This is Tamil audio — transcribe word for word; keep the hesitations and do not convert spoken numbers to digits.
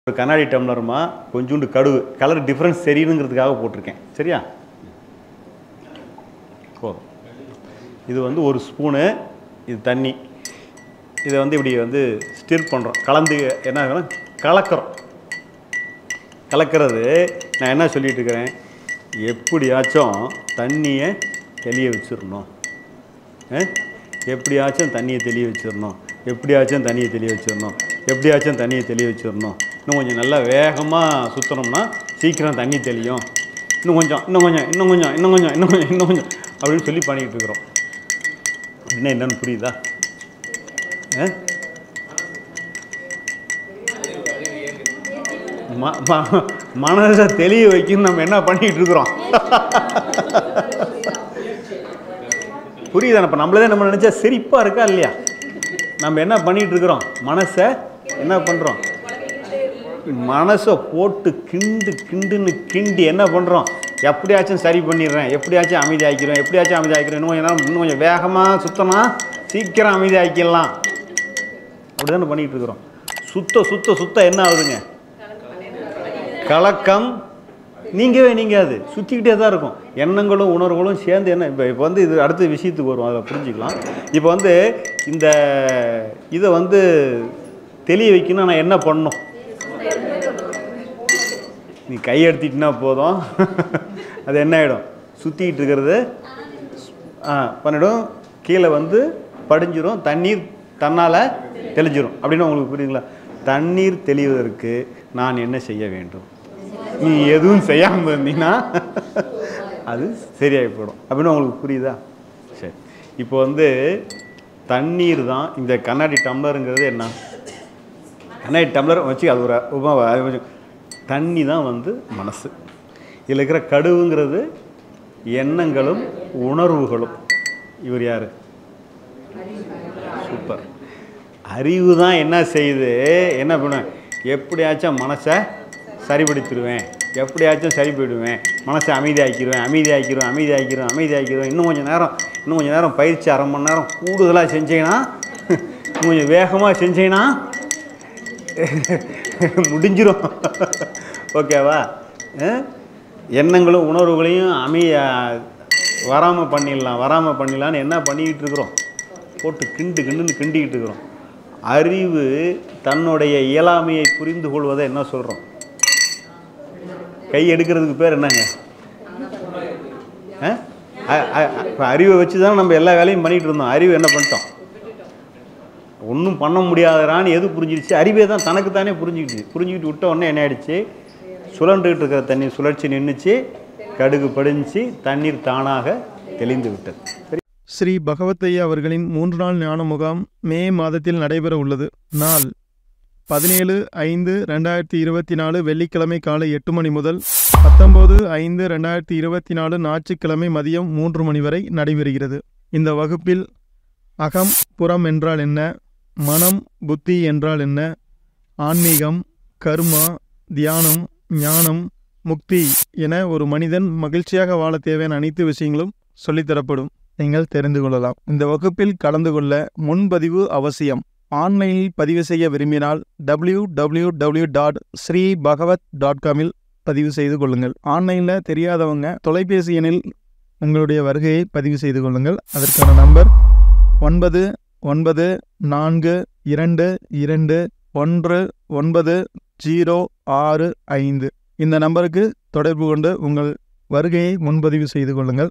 ஒரு கண்ணாடி டம்ளருமா கொஞ்சோண்டு கடுகு கலர் டிஃப்ரென்ஸ் தெரியணுங்கிறதுக்காக போட்டிருக்கேன். சரியா? போதும். இது வந்து ஒரு ஸ்பூனு, இது தண்ணி. இதை வந்து இப்படி வந்து ஸ்டிர் பண்ணுறோம், கலந்து என்ன ஆகணும், கலக்கிறோம். கலக்கிறது நான் என்ன சொல்லிட்டு இருக்கிறேன், எப்படியாச்சும் தண்ணியை தெளிய வச்சிடணும், எப்படியாச்சும் தண்ணியை தெளிய வச்சிடணும், எப்படியாச்சும் தண்ணியை தெளிய வச்சிடணும், எப்படியாச்சும் தண்ணியை தெளிய வச்சிடணும். இன்னும் கொஞ்சம் நல்லா வேகமாக சுற்றணும்னா சீக்கிரம் தண்ணி தெளியும். இன்னும் கொஞ்சம் இன்னும் கொஞ்சம் இன்னும் கொஞ்சம் இன்னும் கொஞ்சம் இன்னும் கொஞ்சம் இன்னும் கொஞ்சம் அப்படின்னு சொல்லி பண்ணிக்கிட்டு இருக்கிறோம். அப்படின்னா என்னன்னு புரியுதா? மனதை தெளிய வைக்கணும் நம்ம என்ன பண்ணிக்கிட்டு இருக்கிறோம். புரியுதா? இப்போ நம்மளதே நம்ம நினச்சா சிரிப்பாக இருக்கா இல்லையா? நம்ம என்ன பண்ணிகிட்டு இருக்கிறோம், மனசை என்ன பண்ணுறோம், மனசை போட்டு கிண்டு கிண்டுன்னு கிண்டி என்ன பண்ணுறோம், எப்படியாச்சும் சரி பண்ணிடுறேன், எப்படியாச்சும் அமைதி ஆக்கிடுவேன், எப்படியாச்சும் அமைதி ஆக்கிடுவேன், இன்னும் கொஞ்சம் நேரம் இன்னும் கொஞ்சம் வேகமாக சுத்தனா சீக்கிரம் அமைதி ஆக்கிடலாம், அப்படி தானே பண்ணிகிட்டு இருக்கிறோம். சுத்த சுத்த சுத்த என்ன ஆகுதுங்க, கலக்கம் நீங்கவே நீங்காது, சுற்றிக்கிட்டே தான் இருக்கும். எண்ணங்களும் உணர்வுகளும் சேர்ந்து என்ன இப்போ இப்போ வந்து இது அடுத்த விஷயத்துக்கு வரும், அதில் புரிஞ்சுக்கலாம். இப்போ வந்து இந்த இதை வந்து தெளிய வைக்கணும், நான் என்ன பண்ணணும், நீ கையெடுத்திட்டுனா போதும், அது என்ன ஆகிடும், சுற்றிக்கிட்டு இருக்கிறது ஆ பண்ணிடும், கீழே வந்து படிஞ்சிடும், தண்ணீர் தன்னால் தெளிஞ்சிடும். அப்படின்னு உங்களுக்கு புரியுதுங்களா? தண்ணீர் தெளிவதற்கு நான் என்ன செய்ய வேண்டும், நீ எதுவும் செய்யாமல் இருந்தீங்கன்னா அது சரியாகி போயிடும். அப்படின்னு உங்களுக்கு புரியுதா? சரி. இப்போ வந்து தண்ணீர் தான் இந்த கண்ணாடி டம்ளருங்கிறது. என்ன கண்ணாடி டம்ளர் வச்சு அது ஒரு உப தண்ணி தான் வந்து மனசு. இதில் இருக்கிற கடுவுங்கிறது எண்ணங்களும் உணர்வுகளும். இவர் யார்? சூப்பர். அறிவு தான் என்ன செய்யுது, என்ன பண்ணுவேன், எப்படியாச்சும் மனசை சரிபடுத்திடுவேன், எப்படியாச்சும் சரி போயிடுவேன், மனசை அமைதியாக்கிடுவேன், அமைதியாக்கிடுவேன், அமைதியாக்கிடுவேன், அமைதியாக்கிடுவேன். இன்னும் கொஞ்சம் நேரம் இன்னும் கொஞ்சம் நேரம் பயிற்சி அரை மணி நேரம் கூடுதலாக செஞ்சேன்னா, இன்னும் கொஞ்சம் வேகமாக செஞ்சேன்னா முடிஞ்சிடும். ஓகேவா? எண்ணங்களும் உணர்வுகளையும் அமை வராமல் பண்ணிடலாம், வராமல் பண்ணிடலான்னு என்ன பண்ணிக்கிட்டு இருக்கிறோம், போட்டு கிண்டு கிண்டுன்னு கிண்டிக்கிட்டு இருக்கிறோம். அறிவு தன்னுடைய இயலாமையை புரிந்து கொள்வதை என்ன சொல்கிறோம், கை எடுக்கிறதுக்கு பேர் என்னங்க, இப்போ அறிவை வச்சு தான் நம்ம எல்லா வேலையும் பண்ணிகிட்டு இருந்தோம். அறிவு என்ன பண்ணிட்டோம், ஒன்றும் பண்ண முடியாதான்னு எது புரிஞ்சிடுச்சு, அறிவே தான் தனக்கு தானே புரிஞ்சுக்கிட்டு புரிஞ்சுக்கிட்டு விட்ட உடனே என்ன ஆகிடுச்சு, சுழன்றுக்கிட்டு இருக்கிற தண்ணீர் சுழற்சி நின்றுச்சு, கடுகு படிஞ்சு தண்ணீர் தானாக தெளிந்து விட்டது. ஸ்ரீ பகவத்தையா அவர்களின் மூன்று நாள் ஞான முகாம் மே மாதத்தில் நடைபெற உள்ளது. நாள் பதினேழு ஐந்து ரெண்டாயிரத்தி இருபத்தி நாலு வெள்ளிக்கிழமை காலை எட்டு மணி முதல் பத்தொம்போது ஐந்து ரெண்டாயிரத்தி இருபத்தி நாலு ஞாயிற்றுக்கிழமை மதியம் மூன்று மணி வரை நடைபெறுகிறது. இந்த வகுப்பில் அகம் புறம் என்றால் என்ன, மனம் புத்தி என்றால் என்ன, ஆன்மீகம், கர்மா, தியானம், ஞானம், முக்தி என ஒரு மனிதன் மகிழ்ச்சியாக வாழ தேவையான அனைத்து விஷயங்களும் சொல்லித்தரப்படும். நீங்கள் தெரிந்து கொள்ளலாம். இந்த வகுப்பில் கலந்து கொள்ள முன்பதிவு அவசியம். ஆன்லைனில் பதிவு செய்ய விரும்பினால் W W W dot Sri Bhagavat dot காமில் பதிவு செய்து கொள்ளுங்கள். ஆன்லைனில் தெரியாதவங்க தொலைபேசி எண்ணில் உங்களுடைய வருகையை பதிவு செய்து கொள்ளுங்கள். அதற்கான நம்பர் ஒன்பது ஒன்பது நான்கு இரண்டு இரண்டு ஒன்று ஒன்பது ஜீரோ ஆறு ஐந்து. இந்த நம்பருக்கு தொடர்பு கொண்டு உங்கள் வருகையை முன்பதிவு செய்து கொள்ளுங்கள்.